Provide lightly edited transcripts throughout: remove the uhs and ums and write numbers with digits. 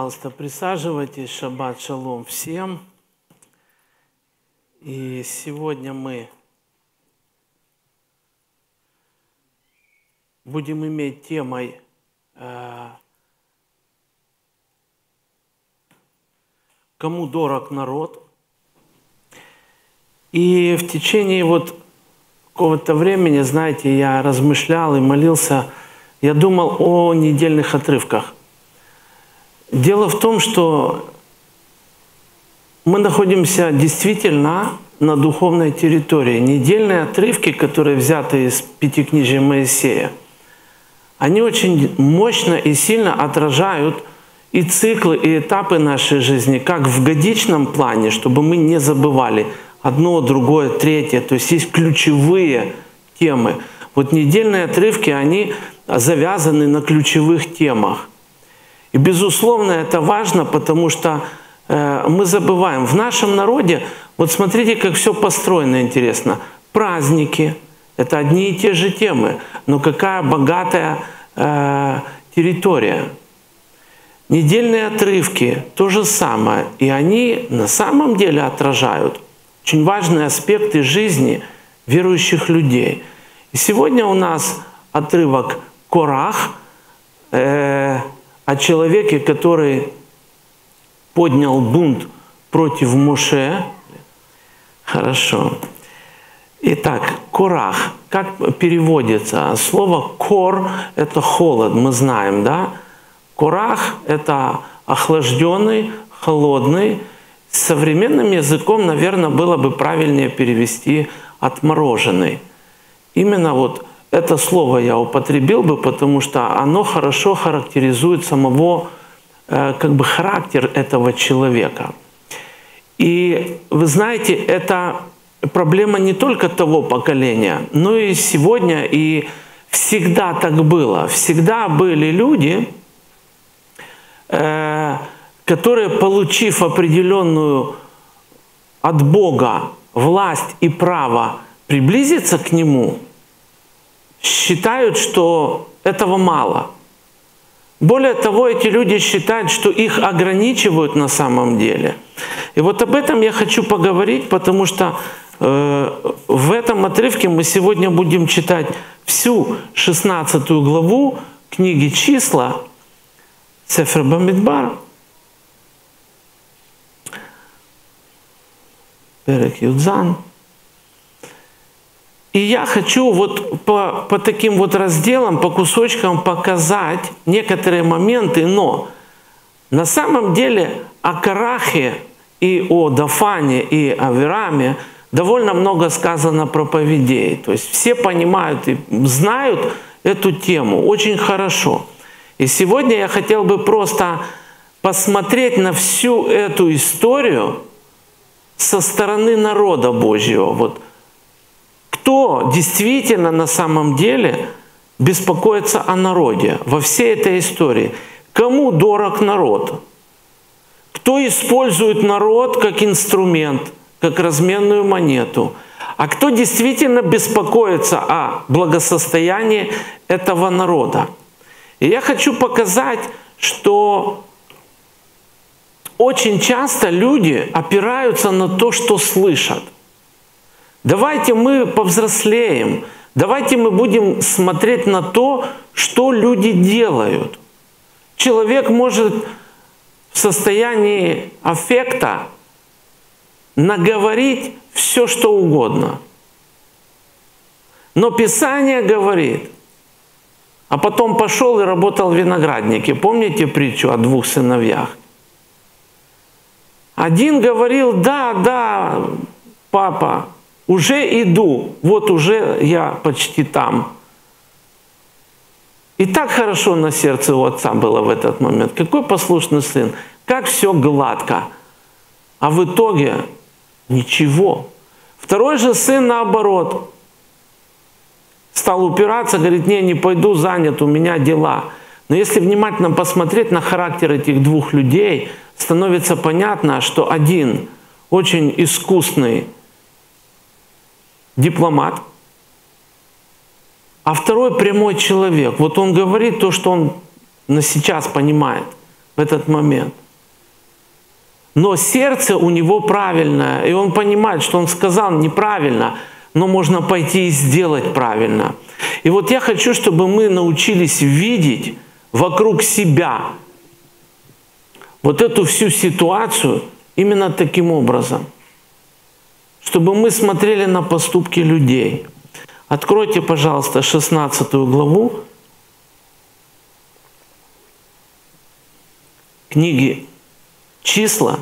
Пожалуйста, присаживайтесь. Шаббат шалом всем. И сегодня мы будем иметь темой «Кому дорог народ?». И в течение какого-то времени, знаете, я размышлял и молился, я думал о недельных отрывках. Дело в том, что мы находимся действительно на духовной территории. Недельные отрывки, которые взяты из Пятикнижия Моисея, они очень мощно и сильно отражают и циклы, и этапы нашей жизни, как в годичном плане, чтобы мы не забывали одно, другое, третье. То есть есть ключевые темы. Вот недельные отрывки, они завязаны на ключевых темах. И, безусловно, это важно, потому что мы забываем. В нашем народе, вот смотрите, как все построено интересно. Праздники — это одни и те же темы, но какая богатая территория. Недельные отрывки — то же самое. И они на самом деле отражают очень важные аспекты жизни верующих людей. И сегодня у нас отрывок Корах, о человеке, который поднял бунт против Моше. Хорошо. Итак, Корах. Как переводится? Слово «кор» — это холод, мы знаем, да? Корах — это охлажденный, холодный. Современным языком, наверное, было бы правильнее перевести «отмороженный». Именно вот это слово я употребил бы, потому что оно хорошо характеризует самого характер этого человека. И вы знаете, это проблема не только того поколения, но и сегодня, и всегда так было. Всегда были люди, которые, получив определенную от Бога власть и право приблизиться к Нему, считают, что этого мало. Более того, эти люди считают, что их ограничивают на самом деле. И вот об этом я хочу поговорить, потому что в этом отрывке мы сегодня будем читать всю 16 главу книги «Числа», Сефер Бамидбар, Перек Юдзан. И я хочу по таким разделам, по кусочкам показать некоторые моменты, но на самом деле о Корахе и о Дафане и о Авираме довольно много сказано проповедей. То есть все понимают и знают эту тему очень хорошо. И сегодня я хотел бы просто посмотреть на всю эту историю со стороны народа Божьего. Кто действительно на самом деле беспокоится о народе во всей этой истории? Кому дорог народ? Кто использует народ как инструмент, как разменную монету? А кто действительно беспокоится о благосостоянии этого народа? И я хочу показать, что очень часто люди опираются на то, что слышат. Давайте мы повзрослеем, давайте мы будем смотреть на то, что люди делают. Человек может в состоянии аффекта наговорить все, что угодно. Но Писание говорит, а потом пошел и работал в винограднике. Помните притчу о двух сыновьях? Один говорил: да, папа, уже иду, вот уже я почти там. И так хорошо на сердце у отца было в этот момент. Какой послушный сын, как все гладко. А в итоге ничего. Второй же сын наоборот. Стал упираться, говорит: не пойду, занят, у меня дела. Но если внимательно посмотреть на характер этих двух людей, становится понятно, что один очень искусный дипломат, а второй прямой человек. Вот он говорит то, что он на сейчас понимает. в этот момент. Но сердце у него правильное, и он понимает, что он сказал неправильно, но можно пойти и сделать правильно. И вот я хочу, чтобы мы научились видеть вокруг себя вот эту всю ситуацию именно таким образом, чтобы мы смотрели на поступки людей. Откройте, пожалуйста, 16 главу книги «Числа».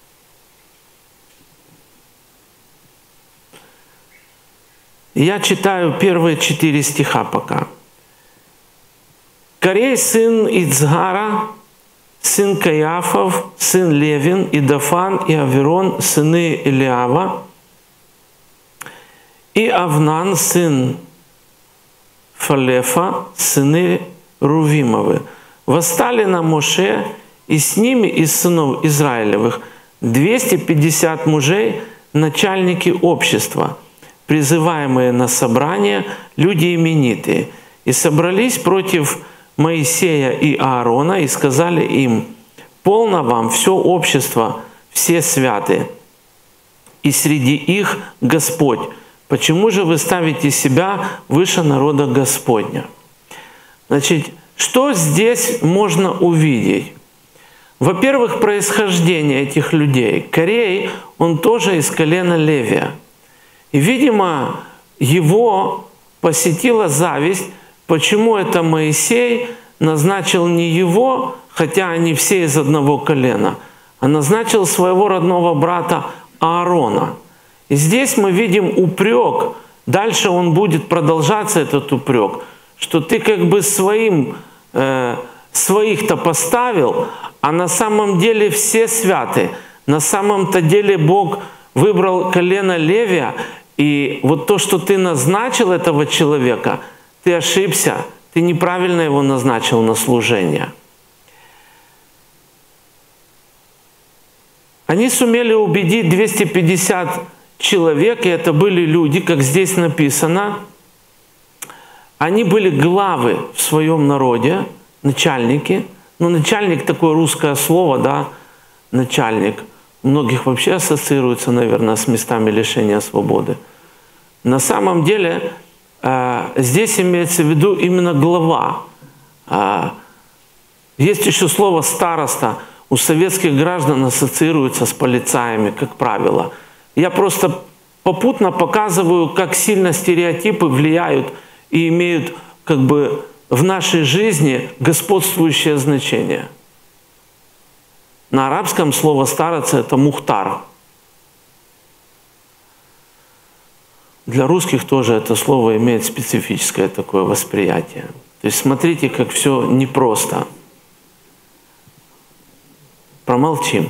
Я читаю первые 4 стиха пока. «Корей, сын Ицгара, сын Каяфов, сын Левин, и Дафан, и Аверон, сыны Илиава, и Авнан, сын Фалефа, сыны Рувимовы, восстали на Моше, и с ними из сынов Израилевых 250 мужей, начальники общества, призываемые на собрание, люди именитые, и собрались против Моисея и Аарона, и сказали им: «Полно вам все общество, все святы, и среди их Господь. Почему же вы ставите себя выше народа Господня?» Значит, что здесь можно увидеть? Во-первых, происхождение этих людей. Корей, он тоже из колена Левия. И, видимо, его посетила зависть, почему это Моисей назначил не его, хотя они все из одного колена, а назначил своего родного брата Аарона. И здесь мы видим упрек, дальше он будет продолжаться, этот упрек, что ты как бы своих-то поставил, а на самом деле все святы. На самом-то деле Бог выбрал колено Левия, и вот то, что ты назначил этого человека, ты ошибся, ты неправильно его назначил на служение. Они сумели убедить 250 человек, и это были люди, как здесь написано, они были главы в своем народе, начальники. Ну, начальник — такое русское слово, да, начальник. У многих вообще ассоциируется, наверное, с местами лишения свободы. На самом деле здесь имеется в виду именно глава. Есть еще слово «староста». У советских граждан ассоциируется с полицаями, как правило. Я просто попутно показываю, как сильно стереотипы влияют и имеют как бы в нашей жизни господствующее значение. На арабском слово «старец» — это «мухтар». Для русских тоже это слово имеет специфическое такое восприятие. То есть смотрите, как все непросто. Промолчим.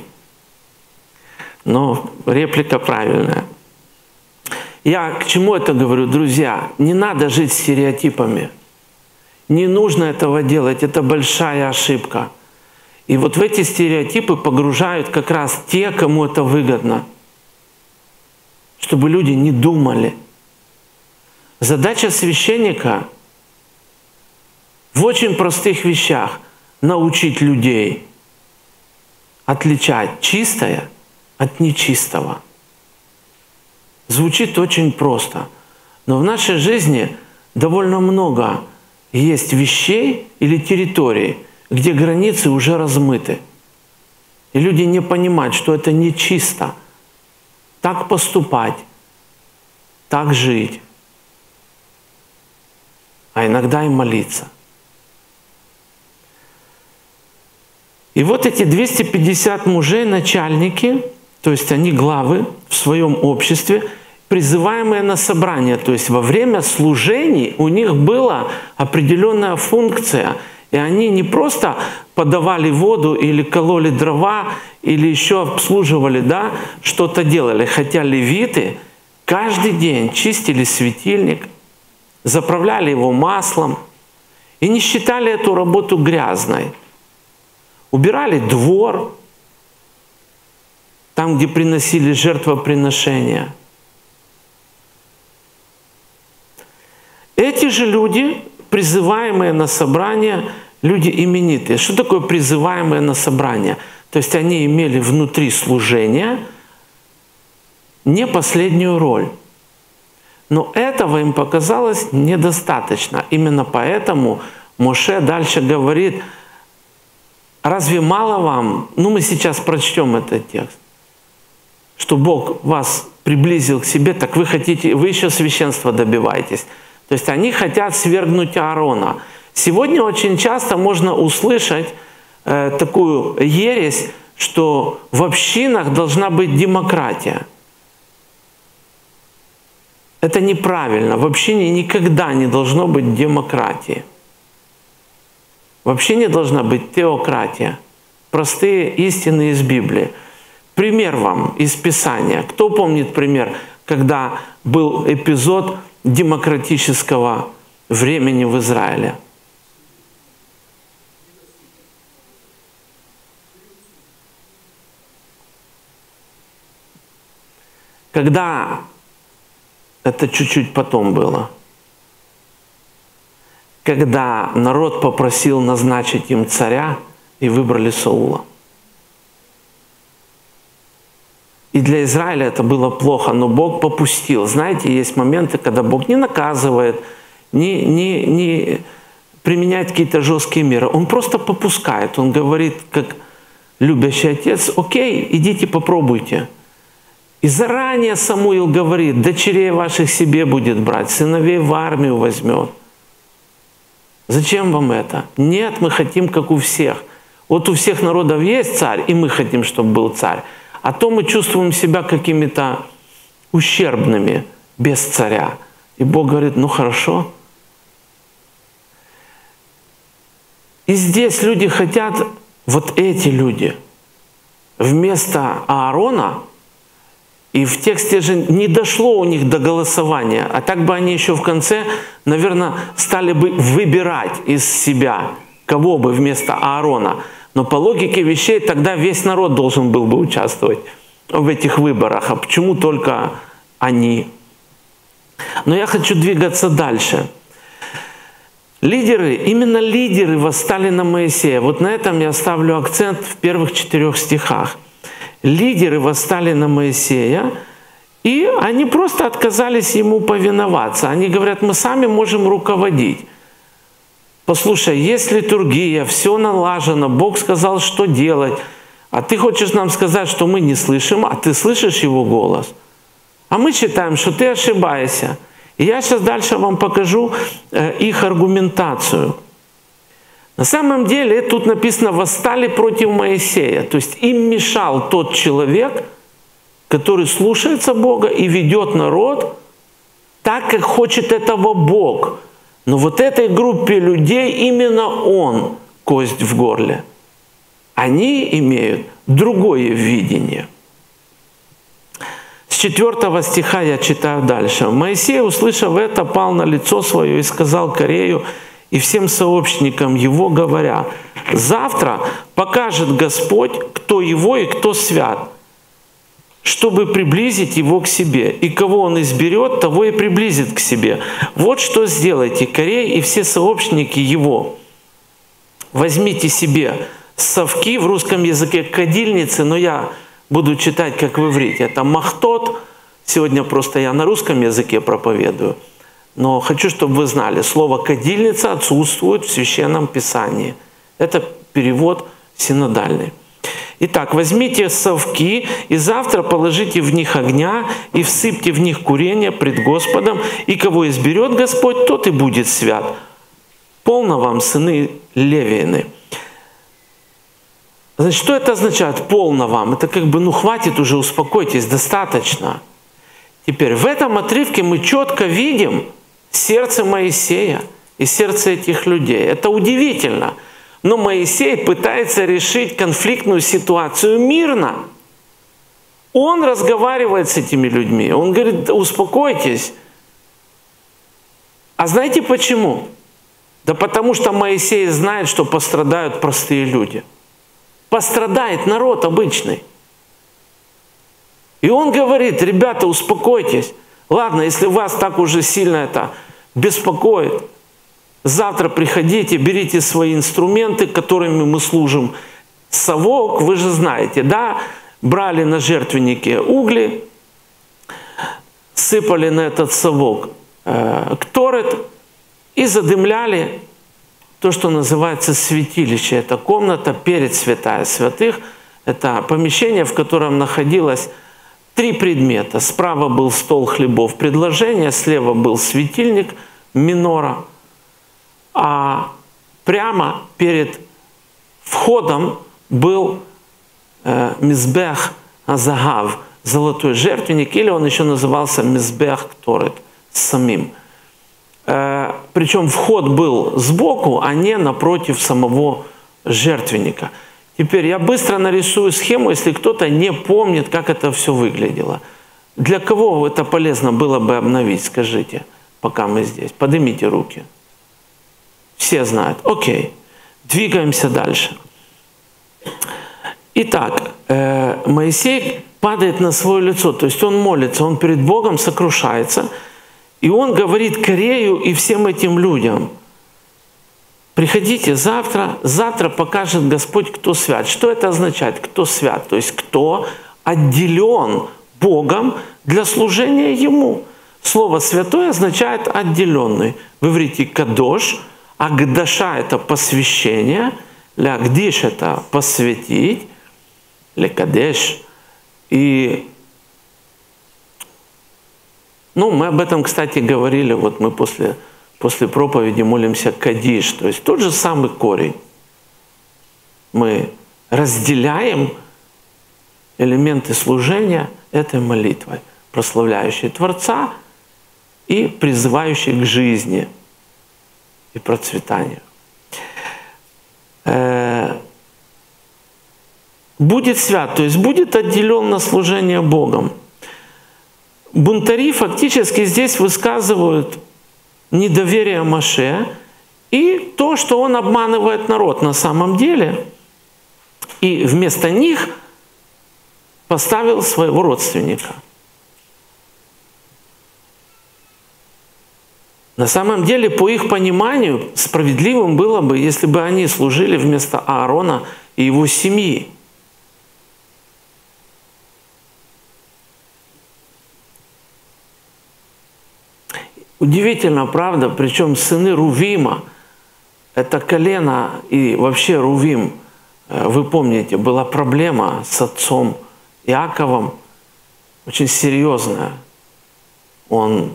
Но реплика правильная. Я к чему это говорю, друзья? Не надо жить стереотипами. Не нужно этого делать, это большая ошибка. И вот в эти стереотипы погружают как раз те, кому это выгодно. Чтобы люди не думали. Задача священника в очень простых вещах — научить людей отличать чистое от нечистого. Звучит очень просто, но в нашей жизни довольно много есть вещей или территорий, где границы уже размыты. И люди не понимают, что это нечисто. Так поступать, так жить, а иногда и молиться. И вот эти 250 мужей, начальники, то есть они главы в своем обществе, призываемые на собрание. То есть во время служений у них была определенная функция. И они не просто подавали воду или кололи дрова, или еще обслуживали, да, что-то делали. Хотя левиты каждый день чистили светильник, заправляли его маслом и не считали эту работу грязной. Убирали двор, там, где приносили жертвоприношения. Эти же люди, призываемые на собрание, люди именитые. Что такое призываемые на собрание? То есть они имели внутри служения не последнюю роль. Но этого им показалось недостаточно. Именно поэтому Моше дальше говорит: разве мало вам, мы сейчас прочтем этот текст, что Бог вас приблизил к себе, так вы еще священства добиваетесь. То есть они хотят свергнуть Аарона. Сегодня очень часто можно услышать такую ересь, что в общинах должна быть демократия. Это неправильно. В общине никогда не должно быть демократии. В общине должна быть теократия. Простые истины из Библии. Пример вам из Писания. Кто помнит пример, когда был эпизод демократического времени в Израиле? Когда это чуть-чуть потом было, когда народ попросил назначить им царя и выбрали Саула. И для Израиля это было плохо, но Бог попустил. Знаете, есть моменты, когда Бог не наказывает, не применяет какие-то жесткие меры. Он просто попускает. Он говорит, как любящий отец: окей, идите попробуйте. И заранее Самуил говорит: дочерей ваших себе будет брать, сыновей в армию возьмет. Зачем вам это? Нет, мы хотим, как у всех. Вот у всех народов есть царь, и мы хотим, чтобы был царь. А то мы чувствуем себя какими-то ущербными без царя. И Бог говорит: ну хорошо. И здесь люди хотят, вот эти люди, вместо Аарона, и в тексте же не дошло у них до голосования, а так бы они еще в конце, наверное, стали бы выбирать из себя, кого бы вместо Аарона. Но по логике вещей тогда весь народ должен был бы участвовать в этих выборах. А почему только они? Но я хочу двигаться дальше. Лидеры, именно лидеры восстали на Моисея. Вот на этом я ставлю акцент в первых 4 стихах. Лидеры восстали на Моисея, и они просто отказались ему повиноваться. Они говорят: мы сами можем руководить. Послушай, есть литургия, все налажено, Бог сказал, что делать, а ты хочешь нам сказать, что мы не слышим, а ты слышишь Его голос. А мы считаем, что ты ошибаешься. И я сейчас дальше вам покажу их аргументацию. На самом деле тут написано: восстали против Моисея. То есть им мешал тот человек, который слушается Бога и ведет народ так, как хочет этого Бог. Но вот этой группе людей именно он кость в горле. Они имеют другое видение. С 4 стиха я читаю дальше. «Моисей, услышав это, пал на лицо свое и сказал Корею и всем сообщникам его, говоря: завтра покажет Господь, кто его и кто свят, чтобы приблизить его к себе. И кого он изберет, того и приблизит к себе. Вот что сделайте, Корей и все сообщники его. Возьмите себе совки, в русском языке кадильницы, но я буду читать, как в иврите. Это махтот. Сегодня просто я на русском языке проповедую. Но хочу, чтобы вы знали, слово «кадильница» отсутствует в Священном Писании. Это перевод синодальный. Итак, возьмите совки и завтра положите в них огня и всыпьте в них курение пред Господом, и кого изберет Господь, тот и будет свят. Полно вам, сыны Левиины». Значит, что это означает «полно вам»? Это как бы, хватит уже, успокойтесь, достаточно. Теперь в этом отрывке мы четко видим сердце Моисея и сердце этих людей. Это удивительно. Но Моисей пытается решить конфликтную ситуацию мирно. Он разговаривает с этими людьми. Он говорит: успокойтесь. А знаете почему? Да потому что Моисей знает, что пострадают простые люди. Пострадает народ обычный. И он говорит: ребята, успокойтесь. Ладно, если вас так уже сильно это беспокоит, завтра приходите, берите свои инструменты, которыми мы служим. Совок, вы же знаете, да? Брали на жертвеннике угли, сыпали на этот совок кторет и задымляли то, что называется святилище. Это комната перед святая святых. Это помещение, в котором находилось 3 предмета. Справа был стол хлебов предложения, слева был светильник минора, а прямо перед входом был мизбех азагав, золотой жертвенник, или он еще назывался мизбех кторет самим. Причем вход был сбоку, а не напротив самого жертвенника. Теперь я быстро нарисую схему, если кто-то не помнит, как это все выглядело. Для кого это полезно было бы обновить, скажите, пока мы здесь. Поднимите руки. Все знают. Окей. Двигаемся дальше. Итак, Моисей падает на свое лицо, то есть он молится, он перед Богом сокрушается, и он говорит Корею и всем этим людям: приходите завтра, завтра покажет Господь, кто свят. Что это означает, кто свят? То есть кто отделен Богом для служения Ему. Слово «святой» означает «отделенный». В иврите «кадош», а «гдаша» — это посвящение, «лагдиш» — это «посвятить», «лекадеш». И мы об этом, кстати, говорили, вот мы после проповеди молимся «кадиш», то есть тот же самый корень. Мы разделяем элементы служения этой молитвой, прославляющей Творца и призывающей к жизни и процветанию. Будет свят, то есть будет отделен на служение Богом. Бунтари фактически здесь высказывают недоверие Моше и то, что он обманывает народ на самом деле, и вместо них поставил своего родственника. На самом деле, по их пониманию, справедливым было бы, если бы они служили вместо Аарона и его семьи. Удивительно, правда? Причем сыны Рувима, это колено и вообще Рувим, вы помните, была проблема с отцом Иаковом, очень серьезная. Он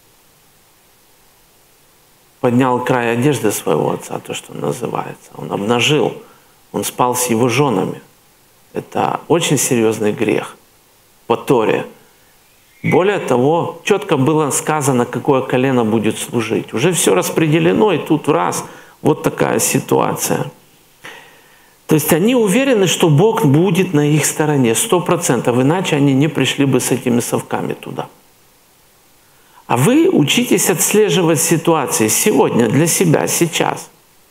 поднял край одежды своего отца, то, что называется. Он обнажил, он спал с его женами. Это очень серьезный грех по Торе. Более того, четко было сказано, какое колено будет служить. Уже все распределено, и тут раз вот такая ситуация. То есть они уверены, что Бог будет на их стороне 100%, иначе они не пришли бы с этими совками туда. А вы учитесь отслеживать ситуации сегодня, для себя, сейчас.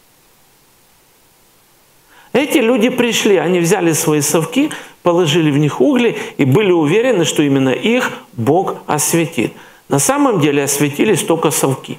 Эти люди пришли, они взяли свои совки, положили в них угли и были уверены, что именно их Бог осветит. На самом деле осветились только совки.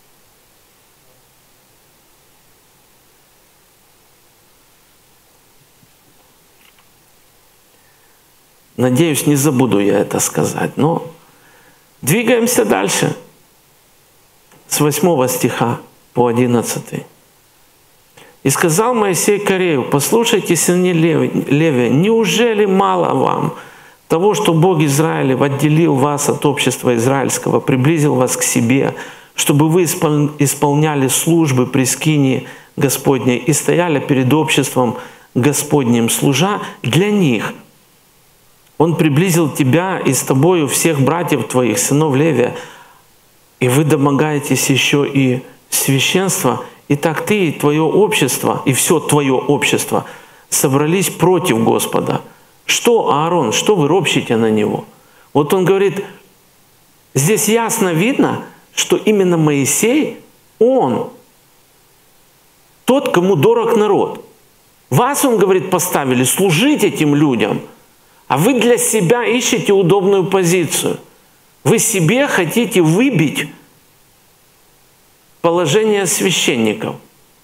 Надеюсь, не забуду я это сказать, но двигаемся дальше. С 8 стиха по 11. «И сказал Моисей Корею: послушайте, сыны Левия, неужели мало вам того, что Бог Израилев отделил вас от общества израильского, приблизил вас к себе, чтобы вы исполняли службы при скинии Господней и стояли перед обществом Господним, служа для них? Он приблизил тебя и с тобою всех братьев твоих, сынов Левия, и вы домогаетесь еще и священства. Итак, ты и твое общество, и все твое общество собрались против Господа. Что, Аарон, что вы ропщите на него?» Вот он говорит, здесь ясно видно, что именно Моисей, он тот, кому дорог народ. Вас, он говорит, поставили служить этим людям, а вы для себя ищете удобную позицию. Вы себе хотите выбить положение священников.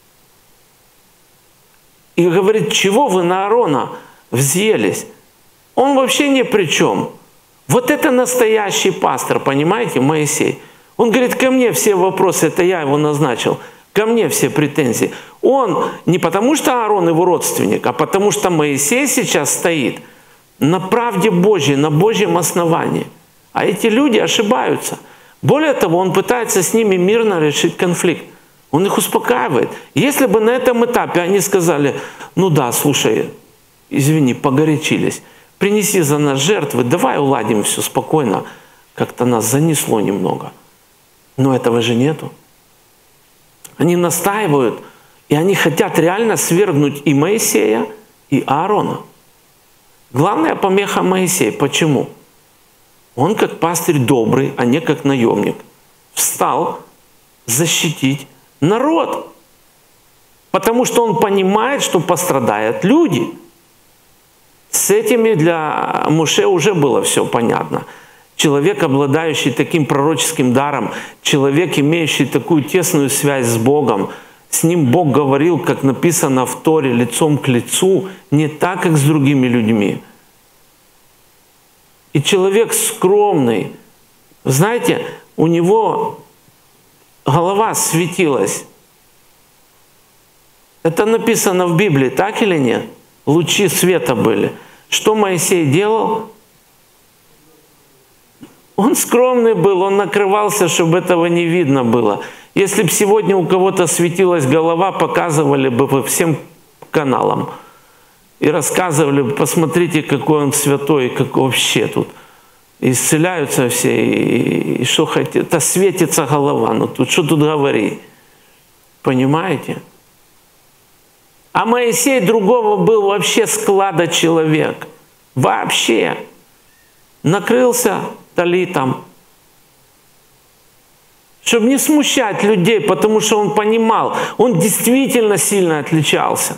И говорит, чего вы на Аарона взъелись? Он вообще ни при чем. Вот это настоящий пастор, понимаете, Моисей. Он говорит, ко мне все вопросы, это я его назначил, ко мне все претензии. Он не потому, что Аарон его родственник, а потому, что Моисей сейчас стоит на правде Божьей, на Божьем основании. А эти люди ошибаются. Более того, он пытается с ними мирно решить конфликт. Он их успокаивает. Если бы на этом этапе они сказали, ну да, слушай, извини, погорячились, принеси за нас жертвы, давай уладим все спокойно, как-то нас занесло немного. Но этого же нету. Они настаивают, и они хотят реально свергнуть и Моисея, и Аарона. Главная помеха Моисей. Почему? Он как пастырь добрый, а не как наемник, встал защитить народ. Потому что он понимает, что пострадают люди. С этими для Моше уже было все понятно. Человек, обладающий таким пророческим даром, человек, имеющий такую тесную связь с Богом, с ним Бог говорил, как написано в Торе, лицом к лицу, не так, как с другими людьми. И человек скромный, знаете, у него голова светилась. Это написано в Библии, так или нет? Лучи света были. Что Моисей делал? Он скромный был, он накрывался, чтобы этого не видно было. Если бы сегодня у кого-то светилась голова, показывали бы по всем каналам. И рассказывали бы, посмотрите, какой он святой, как вообще тут. Исцеляются все, и что хотите. Это светится голова, ну тут что тут говорить? Понимаете? А Моисей другого был вообще склада человек. Вообще. Накрылся талитом. Чтобы не смущать людей, потому что он понимал, он действительно сильно отличался.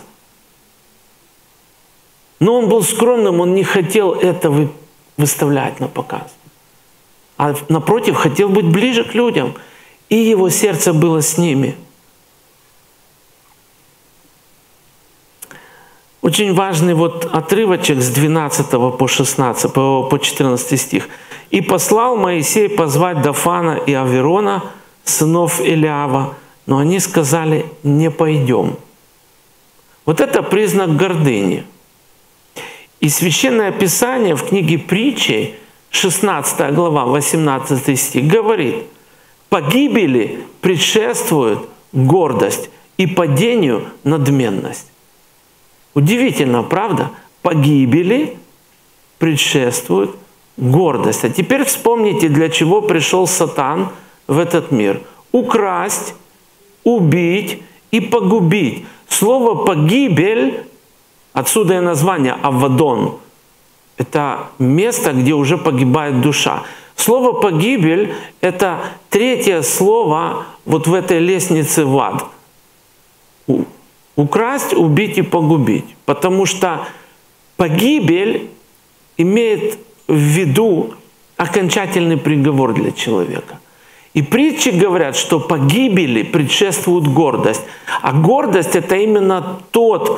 Но он был скромным, он не хотел это выставлять на показ. А напротив, хотел быть ближе к людям. И его сердце было с ними. Очень важный вот отрывочек с 12 по 16, по 14 стих. «И послал Моисей позвать Дафана и Аверона, сынов Элиава, но они сказали, не пойдем». Вот это признак гордыни. И Священное Писание в книге Притчи, 16 глава, 18 стих, говорит, «Погибели предшествует гордость и падению надменность». Удивительно, правда? Погибели предшествует гордость. А теперь вспомните, для чего пришел Сатан в этот мир. Украсть, убить и погубить. Слово «погибель», отсюда и название «Авадон». Это место, где уже погибает душа. Слово «погибель» — это третье слово вот в этой лестнице в ад. Украсть, убить и погубить. Потому что погибель имеет в виду окончательный приговор для человека. И притчи говорят, что погибели предшествует гордость. А гордость — это именно тот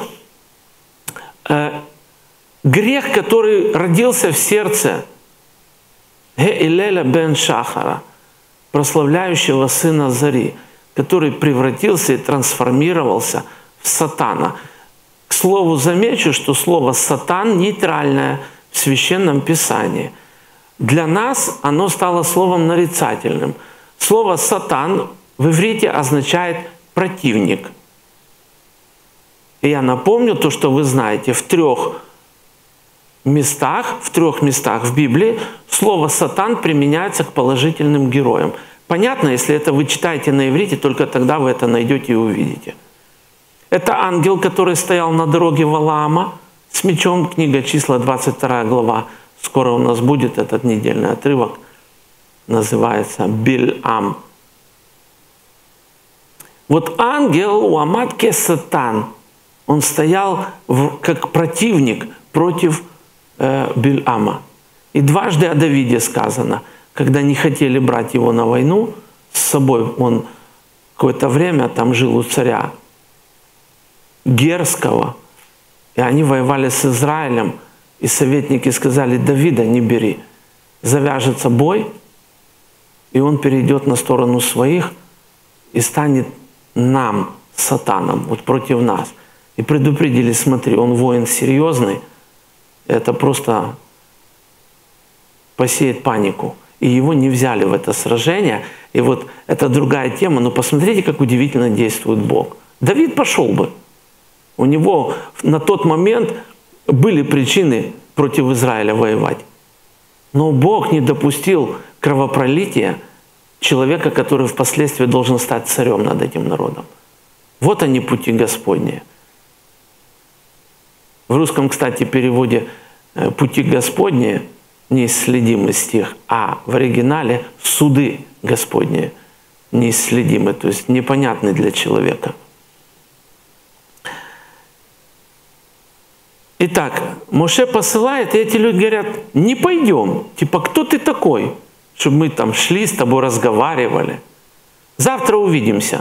грех, который родился в сердце Илеля бен Шахара, прославляющего сына Зари, который превратился и трансформировался в Сатана. К слову, замечу, что слово «сатан» нейтральное в Священном Писании. Для нас оно стало словом нарицательным. Слово «сатан» в иврите означает «противник». И я напомню то, что вы знаете, в трех местах в Библии слово «сатан» применяется к положительным героям. Понятно, если это вы читаете на иврите, только тогда вы это найдете и увидите. Это ангел, который стоял на дороге Валаама с мечом, книга Числа, 22 глава. Скоро у нас будет этот недельный отрывок, называется Бил'ам. Вот ангел Уамад ке Сатан, он стоял как противник против Бил'ама. И дважды о Давиде сказано, когда не хотели брать его на войну, с собой он какое-то время там жил у царя Герского, и они воевали с Израилем, и советники сказали: Давида не бери, завяжется бой, и он перейдет на сторону своих и станет нам, сатаном, вот против нас. И предупредили: смотри, он воин серьезный, это просто посеет панику. И его не взяли в это сражение. И вот это другая тема, но посмотрите, как удивительно действует Бог. Давид пошел бы. У него на тот момент были причины против Израиля воевать. Но Бог не допустил кровопролития человека, который впоследствии должен стать царем над этим народом. Вот они, пути Господни. В русском, кстати, переводе «пути Господни» неисследимый стих, а в оригинале «суды Господни» неисследимы, то есть непонятны для человека. Итак, Моше посылает, и эти люди говорят: не пойдем. Типа, кто ты такой, чтобы мы там шли с тобой, разговаривали? Завтра увидимся.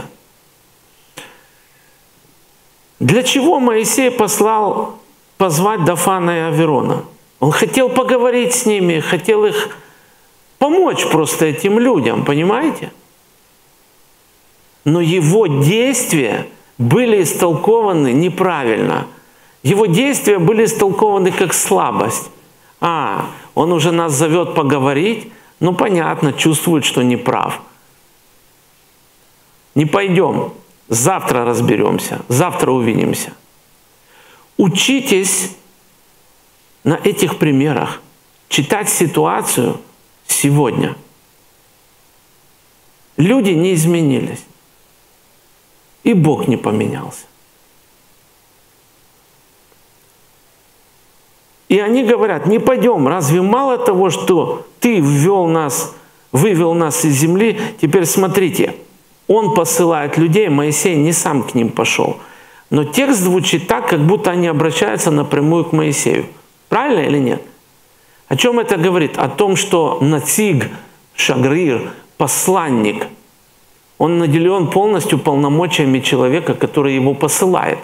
Для чего Моисей послал позвать Дафана и Аверона? Он хотел поговорить с ними, хотел их помочь просто этим людям, понимаете? Но его действия были истолкованы неправильно. Его действия были истолкованы как слабость. Он уже нас зовет поговорить, ну понятно, чувствует, что не прав. Не пойдем, завтра разберемся, завтра увидимся. Учитесь на этих примерах читать ситуацию сегодня. Люди не изменились, и Бог не поменялся. И они говорят: не пойдем, разве мало того, что ты вывел нас из земли, теперь смотрите, он посылает людей, Моисей не сам к ним пошел. Но текст звучит так, как будто они обращаются напрямую к Моисею. Правильно или нет? О чем это говорит? О том, что Нациг, Шагрир, посланник, он наделен полностью полномочиями человека, который его посылает.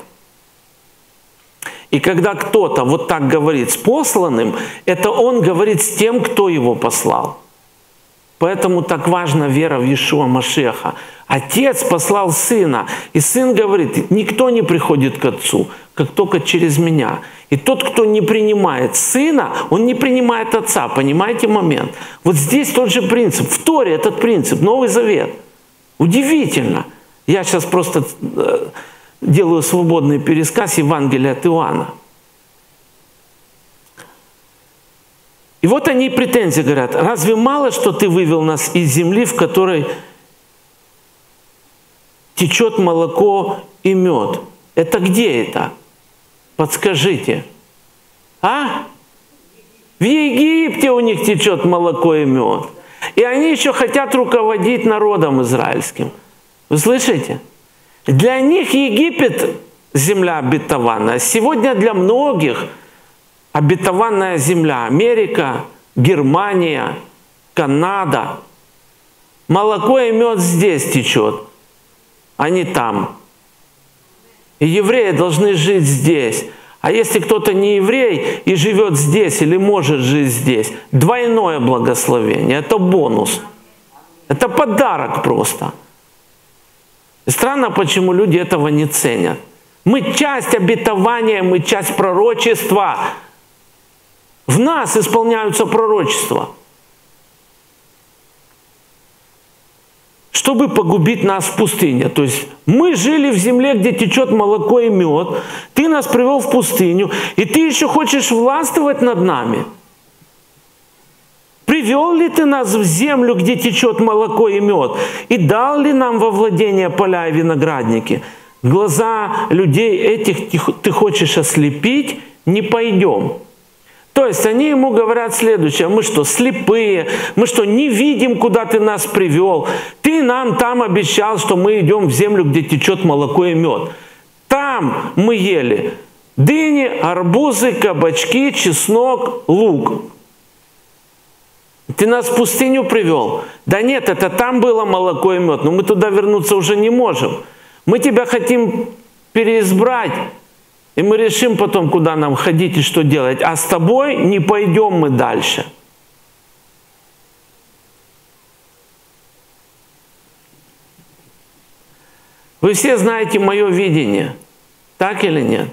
И когда кто-то вот так говорит с посланным, это он говорит с тем, кто его послал. Поэтому так важна вера в Иешуа Машеха. Отец послал Сына, и Сын говорит: никто не приходит к Отцу, как только через Меня. И тот, кто не принимает Сына, он не принимает Отца. Понимаете момент? Вот здесь тот же принцип. В Торе этот принцип, Новый Завет. Удивительно. Я сейчас просто делаю свободный пересказ Евангелия от Иоанна. И вот они претензии говорят: разве мало, что ты вывел нас из земли, в которой течет молоко и мед? Это где это? Подскажите. В Египте у них течет молоко и мед. И они еще хотят руководить народом израильским. Вы слышите? Для них Египет – земля обетованная. Сегодня для многих обетованная земля. Америка, Германия, Канада. Молоко и мед здесь течет, а не там. И евреи должны жить здесь. А если кто-то не еврей и живет здесь или может жить здесь, двойное благословение. Это бонус. Это подарок просто. И странно, почему люди этого не ценят. Мы часть обетования, мы часть пророчества. В нас исполняются пророчества. Чтобы погубить нас в пустыне. То есть мы жили в земле, где течет молоко и мед. Ты нас привел в пустыню, и ты еще хочешь властвовать над нами. Привел ли ты нас в землю, где течет молоко и мед? И дал ли нам во владение поля и виноградники? Глаза людей этих ты хочешь ослепить? Не пойдем. То есть они ему говорят следующее: мы что, слепые? Мы что, не видим, куда ты нас привел? Ты нам там обещал, что мы идем в землю, где течет молоко и мед. Там мы ели дыни, арбузы, кабачки, чеснок, лук. Ты нас в пустыню привел. Да нет, это там было молоко и мед, но мы туда вернуться уже не можем. Мы тебя хотим переизбрать, и мы решим потом, куда нам ходить и что делать. А с тобой не пойдем мы дальше. Вы все знаете мое видение, так или нет?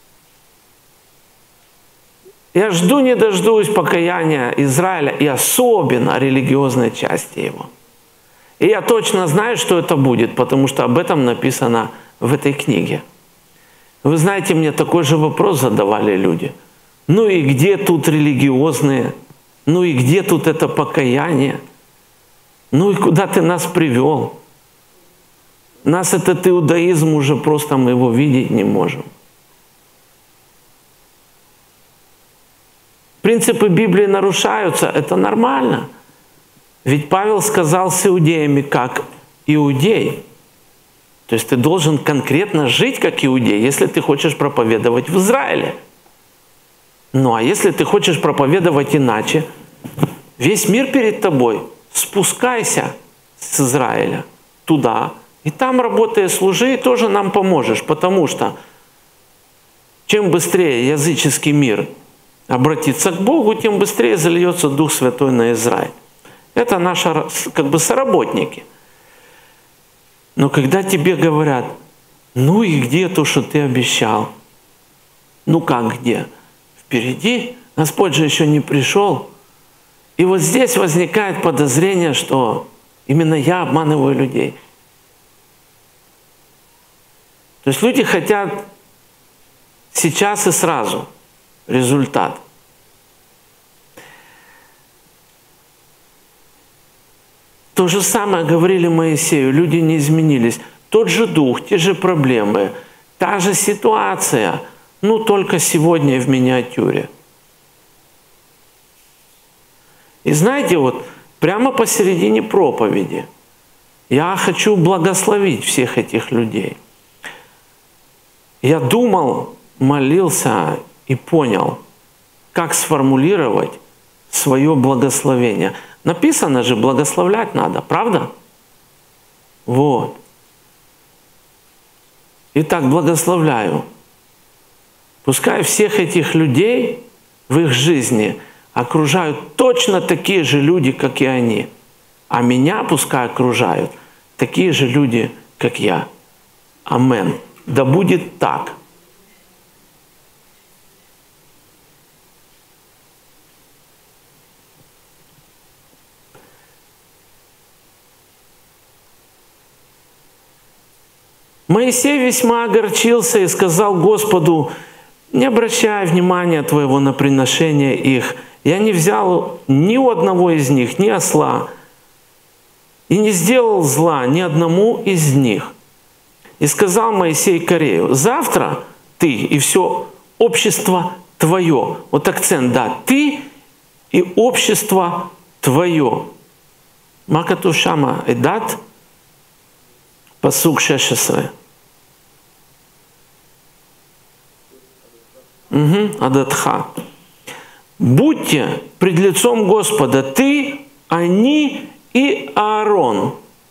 Я жду не дождусь покаяния Израиля и особенно религиозной части его. И я точно знаю, что это будет, потому что об этом написано в этой книге. Вы знаете, мне такой же вопрос задавали люди. Ну и где тут религиозные? Ну и где тут это покаяние? Ну и куда ты нас привел? Нас этот иудаизм уже просто мы его видеть не можем. Принципы Библии нарушаются, это нормально. Ведь Павел сказал с иудеями как иудей. То есть ты должен конкретно жить как иудей, если ты хочешь проповедовать в Израиле. Ну а если ты хочешь проповедовать иначе, весь мир перед тобой, спускайся с Израиля туда, и там, работая, служи, и тоже нам поможешь, потому что чем быстрее языческий мир обратиться к Богу, тем быстрее зальется Дух Святой на Израиль. Это наши как бы соработники. Но когда тебе говорят, ну и где то, что ты обещал? Ну как где? Впереди? Господь же еще не пришел. И вот здесь возникает подозрение, что именно я обманываю людей. То есть люди хотят сейчас и сразу результат. То же самое говорили Моисею, люди не изменились. Тот же дух, те же проблемы, та же ситуация, ну только сегодня в миниатюре. И знаете, вот прямо посередине проповеди я хочу благословить всех этих людей. Я думал, молился и понял, как сформулировать свое благословение. Написано же, благословлять надо, правда? Вот. Итак, благословляю. Пускай всех этих людей в их жизни окружают точно такие же люди, как и они. А меня пускай окружают такие же люди, как я. Амен. Да будет так. Моисей весьма огорчился и сказал Господу: «Не обращай внимания твоего на приношение их. Я не взял ни у одного из них, ни осла, и не сделал зла ни одному из них». И сказал Моисей Корею: «Завтра ты и все общество твое». Вот акцент, да, ты и общество твое. Макатушама Эдат, пасук 16. Адатха. «Будьте пред лицом Господа ты, они и Аарон».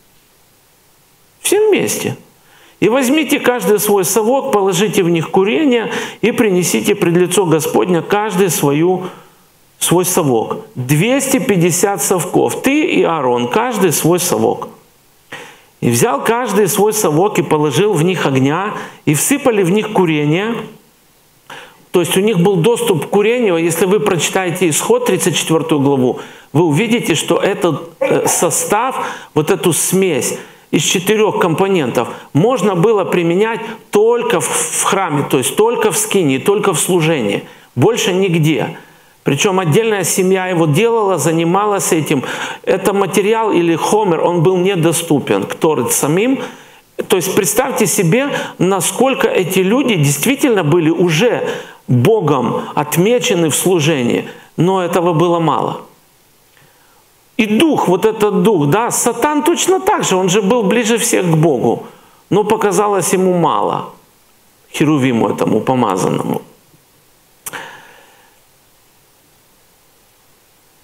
Все вместе. «И возьмите каждый свой совок, положите в них курение и принесите пред лицо Господня каждый свой совок. 250 совков. Ты и Аарон, каждый свой совок». И взял каждый свой совок и положил в них огня, и всыпали в них курение. То есть у них был доступ к курению. Если вы прочитаете Исход 34 главу, вы увидите, что этот состав, вот эту смесь из 4 компонентов можно было применять только в храме, то есть только в скинии, только в служении, больше нигде. Причем отдельная семья его делала, занималась этим. Это материал или хомер, он был недоступен к Торет самим. То есть представьте себе, насколько эти люди действительно были уже Богом отмечены в служении, но этого было мало. И дух, вот этот дух, да, Сатан точно так же, он же был ближе всех к Богу, но показалось ему мало, херувиму этому помазанному.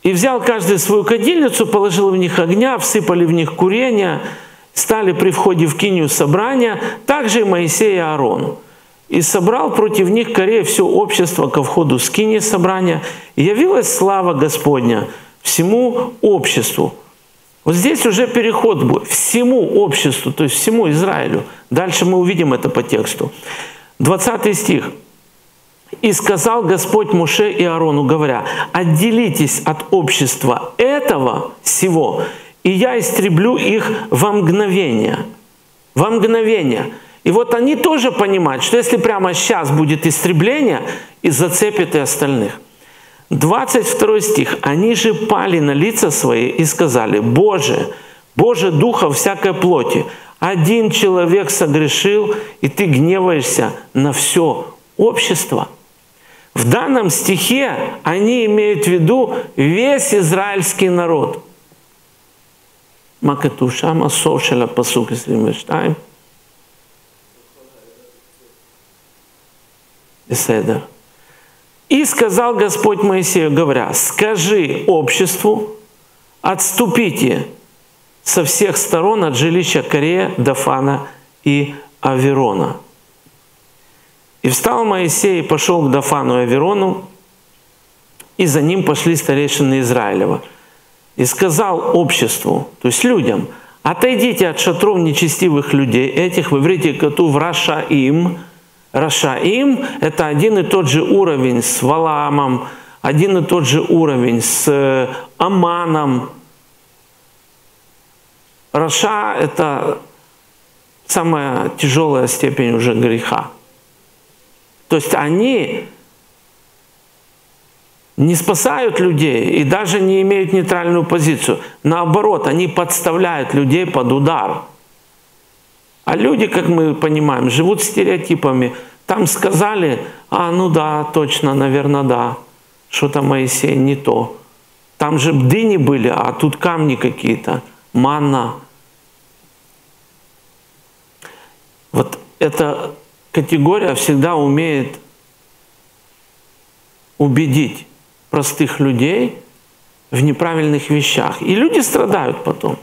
И взял каждый свою кадильницу, положил в них огня, всыпали в них курения, стали при входе в кинию собрания, также и Моисей и Аарон. И собрал против них Корея все общество ко входу в скинии собрания, и явилась слава Господня всему обществу. Вот здесь уже переход будет всему обществу, то есть всему Израилю. Дальше мы увидим это по тексту. 20 стих. «И сказал Господь Моше и Аарону, говоря: отделитесь от общества этого всего, и я истреблю их во мгновение». Во мгновение. И вот они тоже понимают, что если прямо сейчас будет истребление, и зацепит и остальных. 22 стих. «Они же пали на лица свои и сказали: Боже, Боже, духов всякой плоти, один человек согрешил, и ты гневаешься на все общество». В данном стихе они имеют в виду весь израильский народ. Макатуша Масошеля пасук 22. Беседа. «И сказал Господь Моисею, говоря: скажи обществу, отступите со всех сторон от жилища Корея, Дафана и Аверона». И встал Моисей и пошел к Дафану и Аверону, и за ним пошли старейшины Израилева. И сказал обществу, то есть людям: отойдите от шатров нечестивых людей этих, в иврите катув Рашаим. Рашаим — это один и тот же уровень с Валаамом, один и тот же уровень с Аманом. Раша — это самая тяжелая степень уже греха. То есть они не спасают людей и даже не имеют нейтральную позицию. Наоборот, они подставляют людей под удар. А люди, как мы понимаем, живут стереотипами. Там сказали: а, ну да, точно, наверное, да. Что-то Моисей не то. Там же дыни были, а тут камни какие-то, манна. Вот эта категория всегда умеет убедить простых людей в неправильных вещах. И люди страдают потом.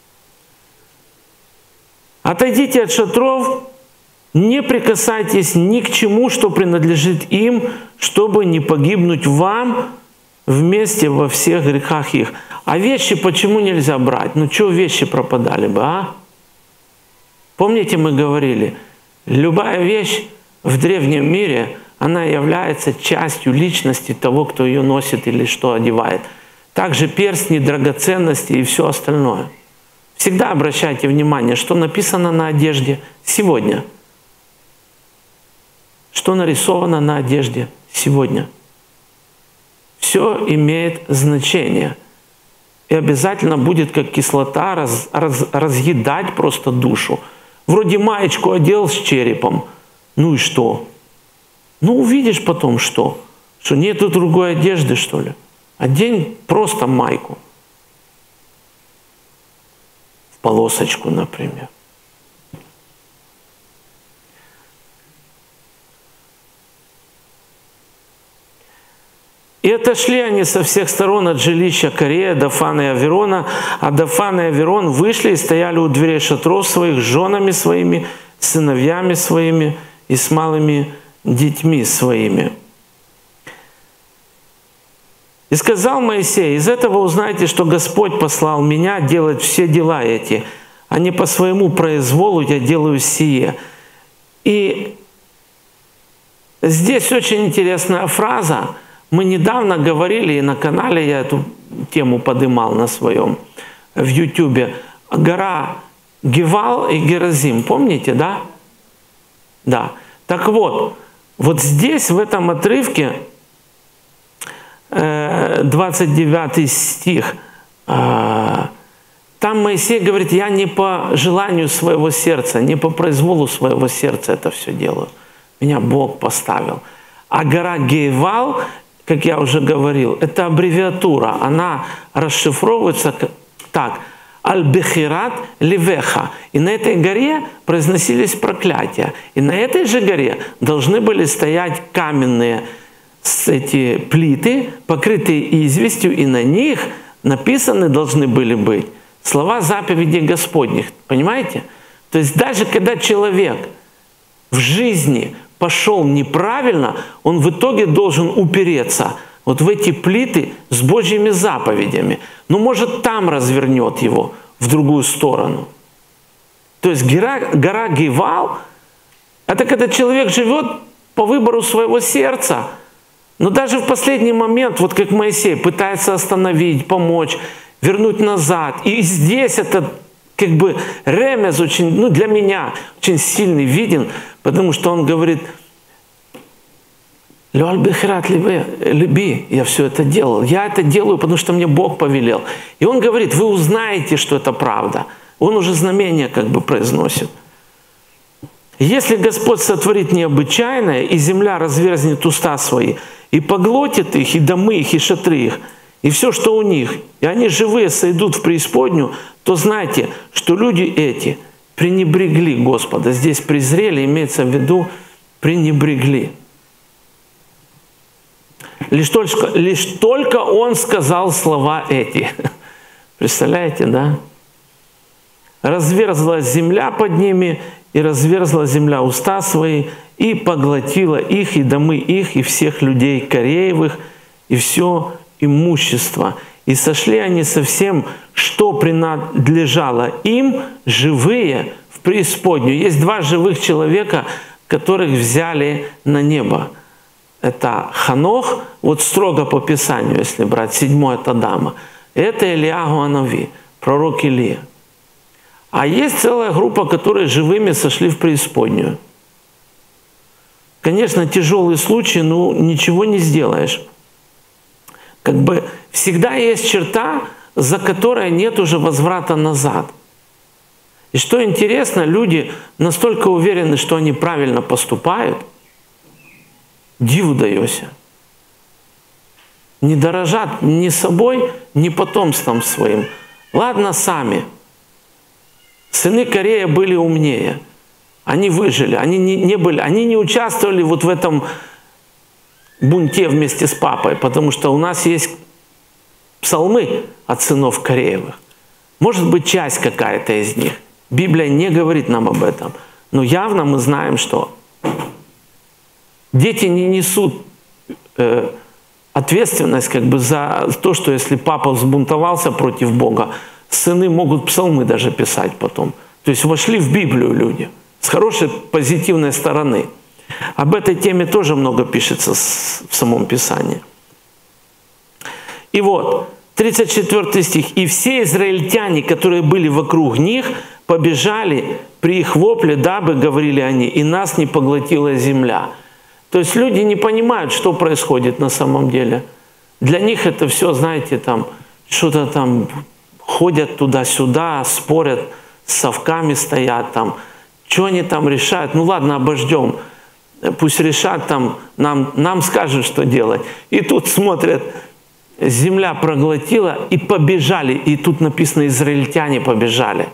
Отойдите от шатров, не прикасайтесь ни к чему, что принадлежит им, чтобы не погибнуть вам вместе во всех грехах их. А вещи почему нельзя брать? Ну что вещи пропадали бы, а? Помните, мы говорили, любая вещь в древнем мире, она является частью личности того, кто ее носит или что одевает. Также перстни, драгоценности и все остальное. Всегда обращайте внимание, что написано на одежде сегодня. Что нарисовано на одежде сегодня. Все имеет значение. И обязательно будет как кислота разъедать просто душу. Вроде маечку одел с черепом. Ну и что? Ну увидишь потом что? Что нету другой одежды, что ли? Одень просто майку. В полосочку, например. И отошли они со всех сторон от жилища Корея, Дафана и Аверона, а Дафан и Аверон вышли и стояли у дверей шатров своих с женами своими, с сыновьями своими и с малыми детьми своими. И сказал Моисей: из этого узнаете, что Господь послал меня делать все дела эти, а не по своему произволу я делаю сие. И здесь очень интересная фраза. Мы недавно говорили, и на канале я эту тему поднимал на своем в YouTube. Гора Гевал и Геразим, помните, да? Да. Так вот, вот здесь, в этом отрывке, 29 стих, там Моисей говорит: я не по желанию своего сердца, не по произволу своего сердца это все делаю. Меня Бог поставил. А гора Гевал, как я уже говорил, это аббревиатура. Она расшифровывается так: Аль-Бехират Ливеха. И на этой горе произносились проклятия. И на этой же горе должны были стоять каменные эти плиты, покрытые известью, и на них написаны должны были быть слова заповедей Господних. Понимаете? То есть даже когда человек в жизни пошел неправильно, он в итоге должен упереться вот в эти плиты с Божьими заповедями. Ну, может, там развернет его в другую сторону. То есть гора Гивал — это когда человек живет по выбору своего сердца, но даже в последний момент, вот как Моисей, пытается остановить, помочь, вернуть назад. И здесь это как бы ремез очень, ну, для меня очень сильный виден, потому что он говорит: «Лёль бехрат люби, я все это делал. Я это делаю, потому что мне Бог повелел». И он говорит: вы узнаете, что это правда. Он уже знамение как бы произносит. «Если Господь сотворит необычайное, и земля разверзнет уста свои, и поглотит их, и домы их, и шатры их, и все, что у них, и они живые сойдут в преисподнюю, то знайте, что люди эти пренебрегли Господа». Здесь презрели, имеется в виду пренебрегли. Лишь только Он сказал слова эти. Представляете, да? «Разверзлась земля под ними, и разверзла земля уста свои, и поглотила их, и домы их, и всех людей Кореевых, и все имущество. И сошли они со всем, что принадлежало им, живые в преисподнюю». Есть два живых человека, которых взяли на небо. Это Ханох, вот строго по Писанию, если брать, 7-й это Адама. Это Ильягу Анави, пророк Илия. А есть целая группа, которые живыми сошли в преисподнюю. Конечно, тяжелый случай, но ничего не сделаешь. Как бы всегда есть черта, за которой нет уже возврата назад. И что интересно, люди настолько уверены, что они правильно поступают, диву даешься. Не дорожат ни собой, ни потомством своим. Ладно, сами. Сыны Корея были умнее. Они выжили. Они не участвовали вот в этом бунте вместе с папой, потому что у нас есть псалмы от сынов Кореевых. Может быть, часть какая-то из них. Библия не говорит нам об этом. Но явно мы знаем, что дети не несут ответственность как бы за то, что если папа взбунтовался против Бога, сыны могут псалмы даже писать потом. То есть вошли в Библию люди с хорошей позитивной стороны. Об этой теме тоже много пишется в самом Писании. И вот, 34 стих. «И все израильтяне, которые были вокруг них, побежали при их вопле, дабы, говорили они, и нас не поглотила земля». То есть люди не понимают, что происходит на самом деле. Для них это все, знаете, там что-то там ходят туда-сюда, спорят, с совками стоят там. Что они там решают? Ну ладно, обождем. Пусть решат там, нам скажут, что делать. И тут смотрят, земля проглотила, и побежали. И тут написано, израильтяне побежали.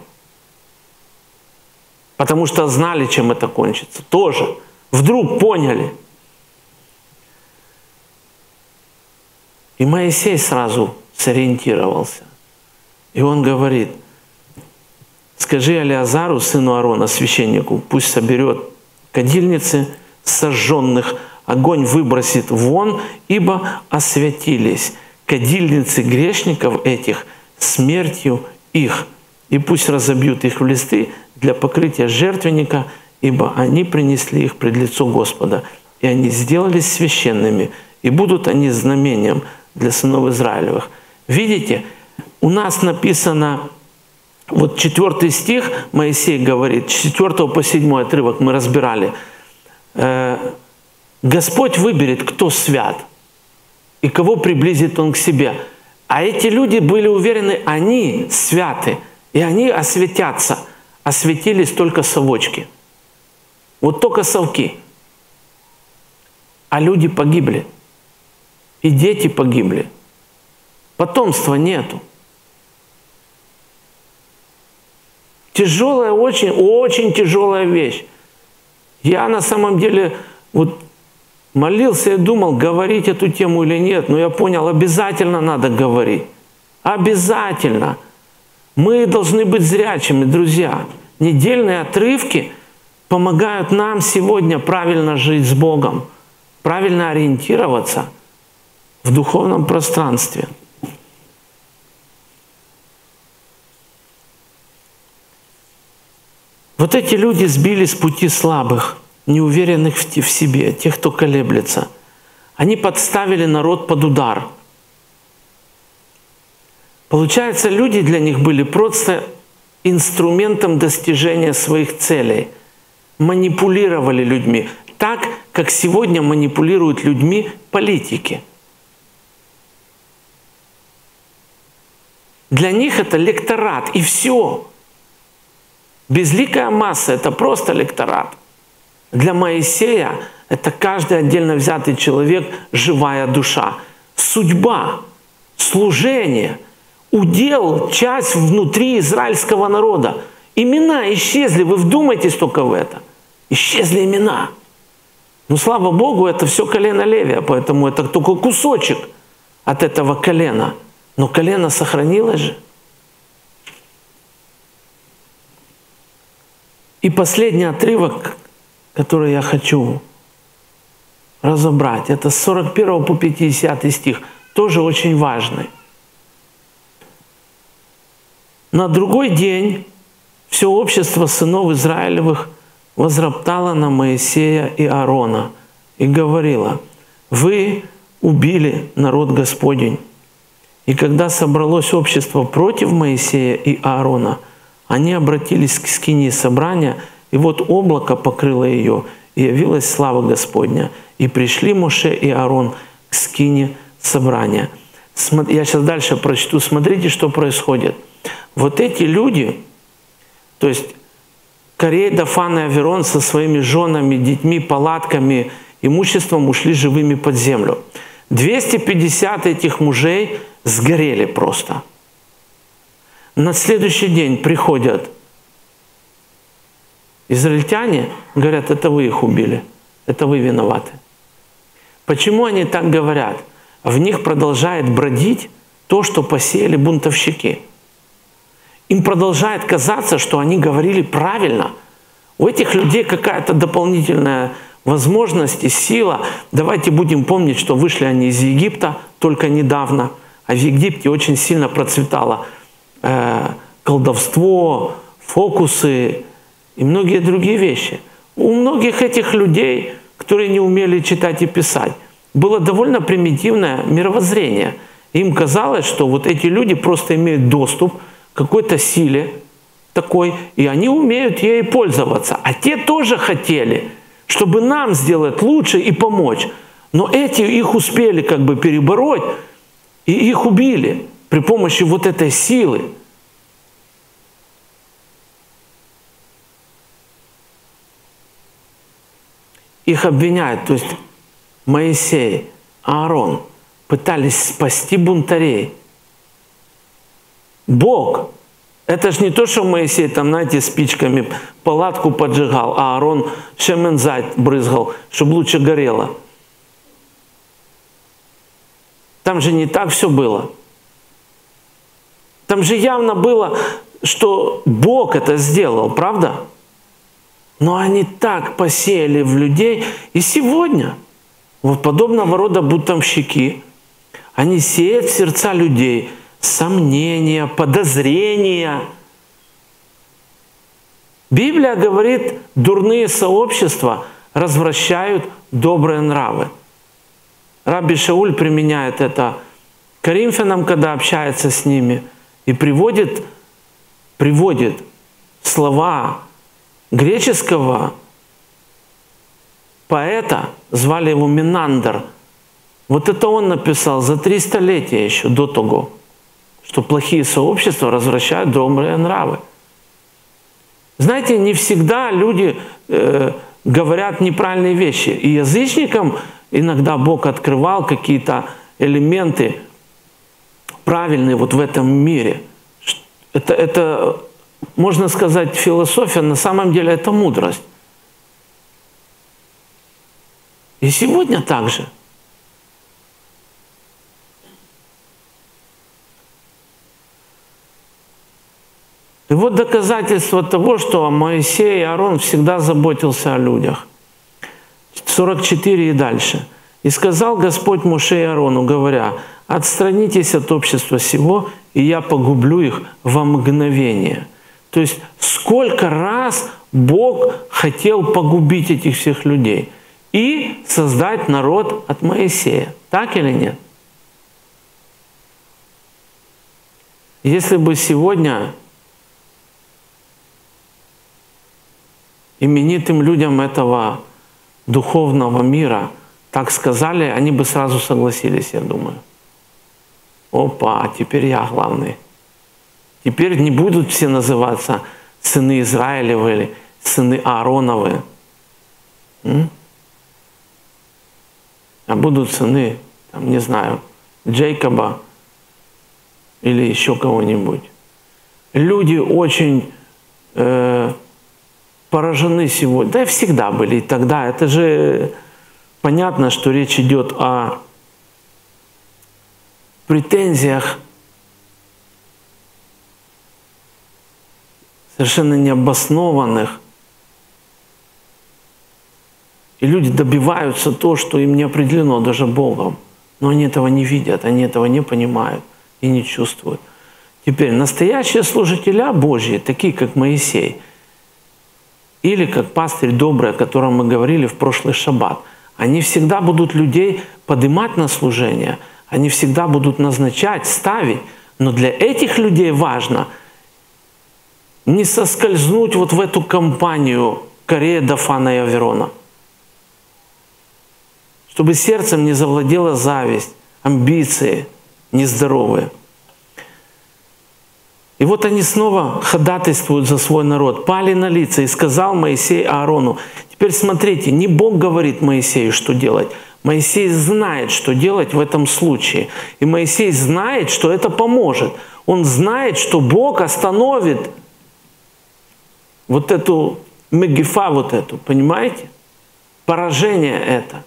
Потому что знали, чем это кончится. Тоже. Вдруг поняли. И Моисей сразу сориентировался. И он говорит: скажи Элиазару, сыну Аарона, священнику, пусть соберет кадильницы сожженных, огонь выбросит вон, ибо освятились кадильницы грешников этих смертью их. И пусть разобьют их в листы для покрытия жертвенника, ибо они принесли их пред лицо Господа, и они сделались священными, и будут они знамением для сынов Израилевых. Видите, у нас написано, вот 4 стих Моисей говорит, с 4 по 7 отрывок мы разбирали. Господь выберет, кто свят, и кого приблизит Он к себе. А эти люди были уверены, они святы, и они осветятся. Осветились только совочки. Вот только совки. А люди погибли. И дети погибли. Потомства нету. Тяжелая, очень, очень тяжелая вещь. Я на самом деле вот Молился и думал, говорить эту тему или нет, но я понял, обязательно надо говорить. Обязательно. Мы должны быть зрячими, друзья. Недельные отрывки помогают нам сегодня правильно жить с Богом, правильно ориентироваться в духовном пространстве. Вот эти люди сбили с пути слабых, неуверенных в себе, тех, кто колеблется. Они подставили народ под удар. Получается, люди для них были просто инструментом достижения своих целей. Манипулировали людьми, так, как сегодня манипулируют людьми политики. Для них это лекторат, и все. Безликая масса — это просто лекторат. Для Моисея это каждый отдельно взятый человек — живая душа. Судьба, служение, удел, часть внутри израильского народа. Имена исчезли, вы вдумайтесь только в это. Исчезли имена. Но слава Богу, это все колено Левия, поэтому это только кусочек от этого колена. Но колено сохранилось же. И последний отрывок, который я хочу разобрать, это с 41 по 50 стих, тоже очень важный. На другой день все общество сынов Израилевых возроптало на Моисея и Аарона и говорило: «Вы убили народ Господень». И когда собралось общество против Моисея и Аарона, они обратились к скинии собрания, и вот облако покрыло ее, и явилась слава Господня. И пришли Моше и Аарон к скине собрания. Я сейчас дальше прочту. Смотрите, что происходит. Вот эти люди, то есть Корей, Дафан и Аверон со своими женами, детьми, палатками, имуществом ушли живыми под землю. 250 этих мужей сгорели просто. На следующий день приходят израильтяне, говорят: это вы их убили, это вы виноваты. Почему они так говорят? В них продолжает бродить то, что посеяли бунтовщики. Им продолжает казаться, что они говорили правильно. У этих людей какая-то дополнительная возможность и сила. Давайте будем помнить, что вышли они из Египта только недавно, а в Египте очень сильно процветало колдовство, фокусы и многие другие вещи. У многих этих людей, которые не умели читать и писать, было довольно примитивное мировоззрение. Им казалось, что вот эти люди просто имеют доступ к какой-то силе такой, и они умеют ей пользоваться. А те тоже хотели, чтобы нам сделать лучше и помочь. Но эти их успели как бы перебороть, и их убили при помощи вот этой силы. Их обвиняют, то есть Моисей, Аарон пытались спасти бунтарей. Бог, это же не то, что Моисей там, знаете, спичками палатку поджигал, а Аарон шемензайт брызгал, чтобы лучше горело. Там же не так все было. Там же явно было, что Бог это сделал, правда? Но они так посеяли в людей. И сегодня вот подобного рода бунтовщики, они сеют в сердца людей сомнения, подозрения. Библия говорит, дурные сообщества развращают добрые нравы. Рабби Шауль применяет это к коринфянам, когда общается с ними, и приводит слова греческого поэта, звали его Минандр. Вот это он написал за 3 столетия еще до того, что плохие сообщества развращают добрые нравы. Знаете, не всегда люди говорят неправильные вещи. И язычникам иногда Бог открывал какие-то элементы правильные вот в этом мире. Это, можно сказать, философия, на самом деле это мудрость. И сегодня также. И вот доказательство того, что Моисей и Аарон всегда заботился о людях. 44 и дальше. «И сказал Господь Моше и Аарону, говоря: отстранитесь от общества сего, и я погублю их во мгновение». То есть сколько раз Бог хотел погубить этих всех людей и создать народ от Моисея. Так или нет? Если бы сегодня именитым людям этого духовного мира так сказали, они бы сразу согласились, я думаю. Опа, теперь я главный. Теперь не будут все называться сыны Израилевы или сыны Аароновы, а будут сыны, там, не знаю, Джейкоба или еще кого-нибудь. Люди очень поражены сегодня, да и всегда были и тогда. Это же понятно, что речь идет о претензиях совершенно необоснованных. И люди добиваются то, что им не определено даже Богом. Но они этого не видят, они этого не понимают и не чувствуют. Теперь настоящие служители Божьи, такие как Моисей, или как пастырь добрый, о котором мы говорили в прошлый шаббат, они всегда будут людей поднимать на служение, они всегда будут назначать, ставить. Но для этих людей важно не соскользнуть вот в эту компанию Корея, Дафана и Аверона. Чтобы сердцем не завладела зависть, амбиции нездоровые. И вот они снова ходатайствуют за свой народ. «Пали на лица, и сказал Моисей Аарону». Теперь смотрите, не Бог говорит Моисею, что делать. Моисей знает, что делать в этом случае. И Моисей знает, что это поможет. Он знает, что Бог остановит вот эту мегифа, вот эту, понимаете? Поражение это.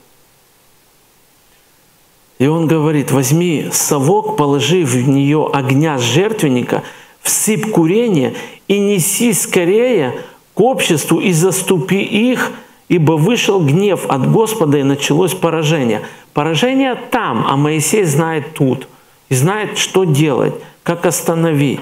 И он говорит: возьми совок, положи в нее огня с жертвенника, всыпь курение и неси скорее к обществу и заступи их, ибо вышел гнев от Господа и началось поражение. Поражение там, а Моисей знает тут. И знает, что делать, как остановить.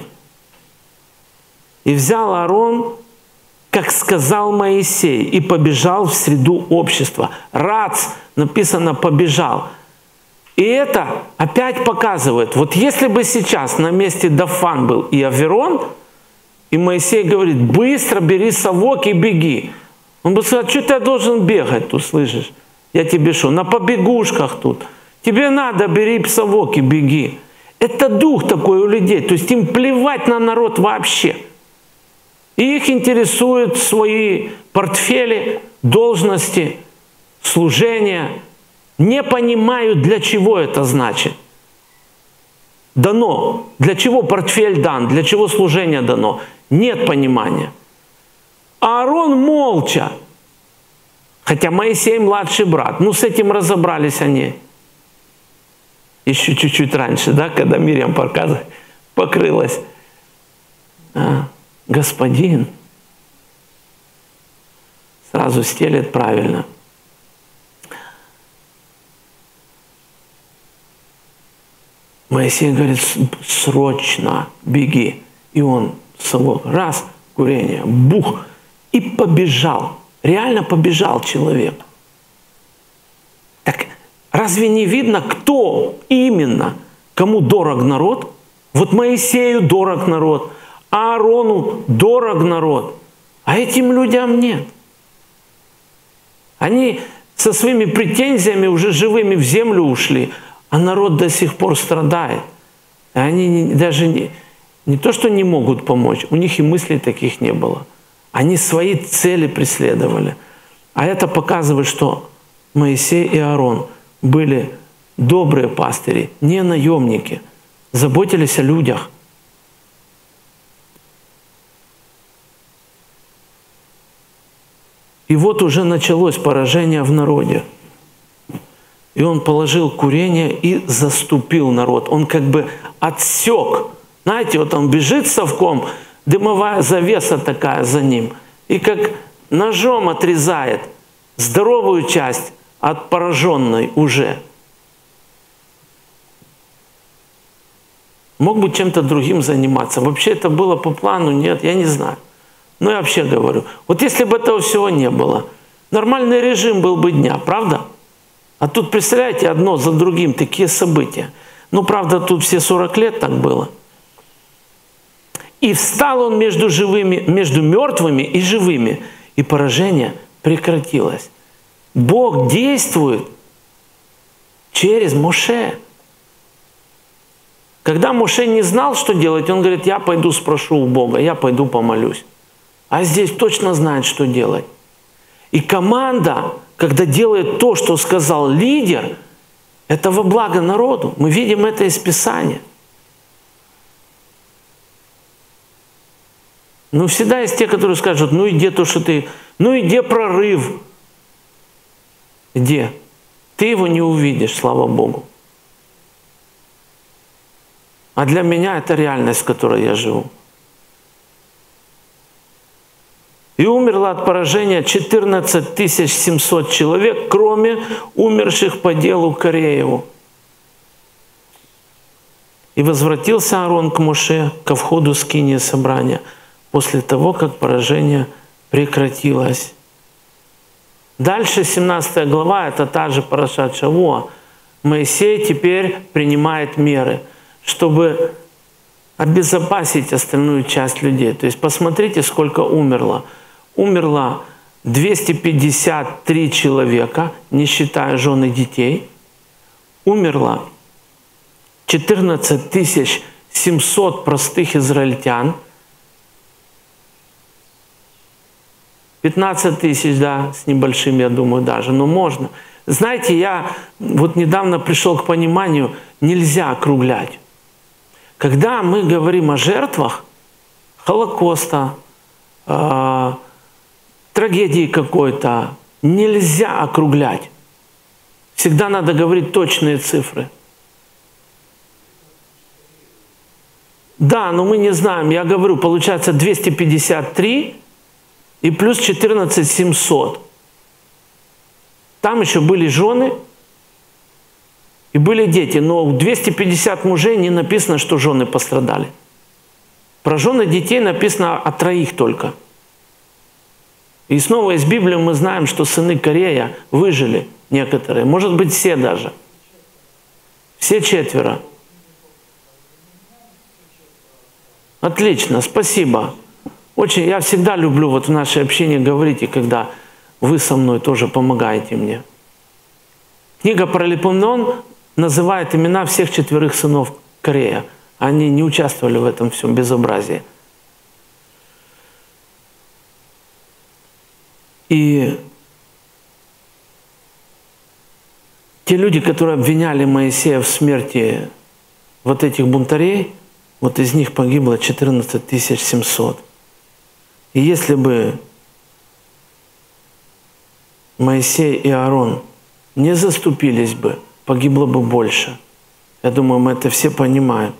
И взял Аарон, как сказал Моисей, и побежал в среду общества. Рац, написано, побежал. И это опять показывает, вот если бы сейчас на месте Дафан был и Аверон, и Моисей говорит: быстро бери совок и беги. Он бы сказал: что ты должен бегать тут, слышишь? Я тебе что, на побегушках тут? Тебе надо, бери совок и беги. Это дух такой у людей, то есть им плевать на народ вообще. И их интересуют свои портфели, должности, служения. Не понимают, для чего это значит. Дано. Для чего портфель дан, для чего служение дано. Нет понимания. Аарон молча. Хотя Моисей младший брат. Ну, с этим разобрались они. Еще чуть-чуть раньше, да, когда Мирьям покрылась. Господин. Сразу стелет правильно. Моисей говорит: срочно беги. И он совок, раз, курение, бух, и побежал. Реально побежал человек. Так разве не видно, кто именно, кому дорог народ? Вот Моисею дорог народ, Аарону дорог народ, а этим людям нет. Они со своими претензиями уже живыми в землю ушли, а народ до сих пор страдает. И они даже не то, что не могут помочь, у них и мыслей таких не было. Они свои цели преследовали. А это показывает, что Моисей и Аарон были добрые пастыри, не наемники, заботились о людях. И вот уже началось поражение в народе. И он положил курение и заступил народ. Он как бы отсек. Знаете, вот он бежит совком, дымовая завеса такая за ним. И как ножом отрезает здоровую часть от пораженной уже. Мог бы чем-то другим заниматься. Вообще это было по плану? Нет, я не знаю. Но я вообще говорю, вот если бы этого всего не было, нормальный режим был бы дня, правда? А тут, представляете, одно за другим такие события. Ну, правда, тут все 40 лет так было. И встал он между мертвыми и живыми, и поражение прекратилось. Бог действует через Моше. Когда Моше не знал, что делать, он говорит, я пойду спрошу у Бога, я пойду помолюсь. А здесь точно знает, что делать. И команда, когда делает то, что сказал лидер, это во благо народу. Мы видим это из Писания. Но всегда есть те, которые скажут, ну и где то, что ты, ну и где прорыв? Где? Ты его не увидишь, слава Богу. А для меня это реальность, в которой я живу. И умерло от поражения 14 700 человек, кроме умерших по делу Корееву. И возвратился Аарон к Моше, ко входу скинии собрания, после того, как поражение прекратилось. Дальше 17 глава, это та же парашат Шавуа. Моисей теперь принимает меры, чтобы обезопасить остальную часть людей. То есть посмотрите, сколько умерло. Умерло 253 человека, не считая жен и детей. Умерло 14 700 простых израильтян. 15 тысяч, да, с небольшим, я думаю, даже, но можно. Знаете, я вот недавно пришел к пониманию, нельзя округлять. Когда мы говорим о жертвах Холокоста, трагедии какой-то, нельзя округлять. Всегда надо говорить точные цифры. Да, но мы не знаем, я говорю, получается 253 и плюс 14 700. Там еще были жены и были дети, но у 250 мужей не написано, что жены пострадали. Про жены детей написано о 3 только. И снова из Библии мы знаем, что сыны Корея выжили некоторые, может быть все даже. Все 4. Отлично, спасибо. Очень, я всегда люблю вот в нашей общине говорить, и когда вы со мной тоже помогаете мне. Книга Паралипоменон называет имена всех 4 сынов Корея. Они не участвовали в этом всем безобразии. И те люди, которые обвиняли Моисея в смерти вот этих бунтарей, вот из них погибло 14 700. И если бы Моисей и Аарон не заступились бы, погибло бы больше. Я думаю, мы это все понимаем.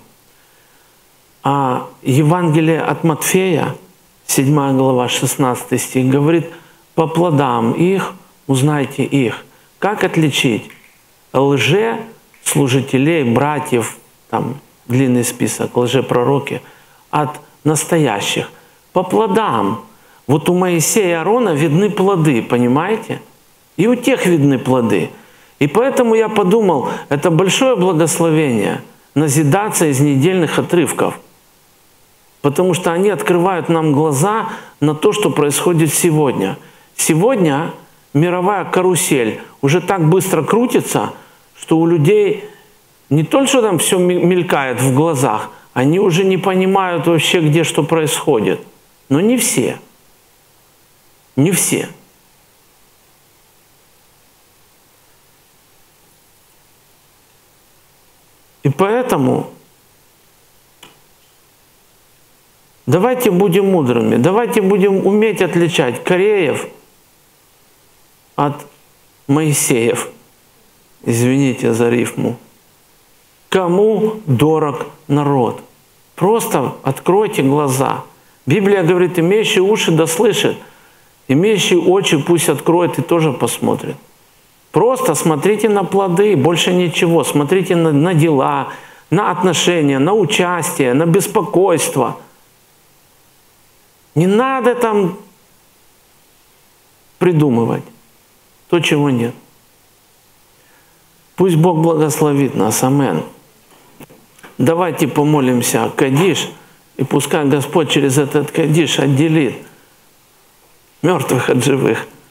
А Евангелие от Матфея, 7 глава, 16 стих, говорит, по плодам их узнайте их. Как отличить лжеслужителей, братьев, там длинный список, лжепророки, от настоящих? По плодам. Вот у Моисея и Аарона видны плоды, понимаете? И у тех видны плоды. И поэтому я подумал, это большое благословение назидаться из недельных отрывков. Потому что они открывают нам глаза на то, что происходит сегодня. Сегодня мировая карусель уже так быстро крутится, что у людей не только что там все мелькает в глазах, они уже не понимают вообще, где что происходит. Но не все. Не все. И поэтому давайте будем мудрыми, давайте будем уметь отличать Кореев от Моисеев. извините за рифму, кому дорог народ. Просто откройте глаза. Библия говорит, имеющий уши да слышит, имеющий очи пусть откроет и тоже посмотрит. Просто смотрите на плоды, больше ничего. Смотрите на дела, на отношения, на участие, на беспокойство. Не надо там придумывать то, чего нет. Пусть Бог благословит нас. Амин. Давайте помолимся о Кадиш, и пускай Господь через этот Кадиш отделит мертвых от живых.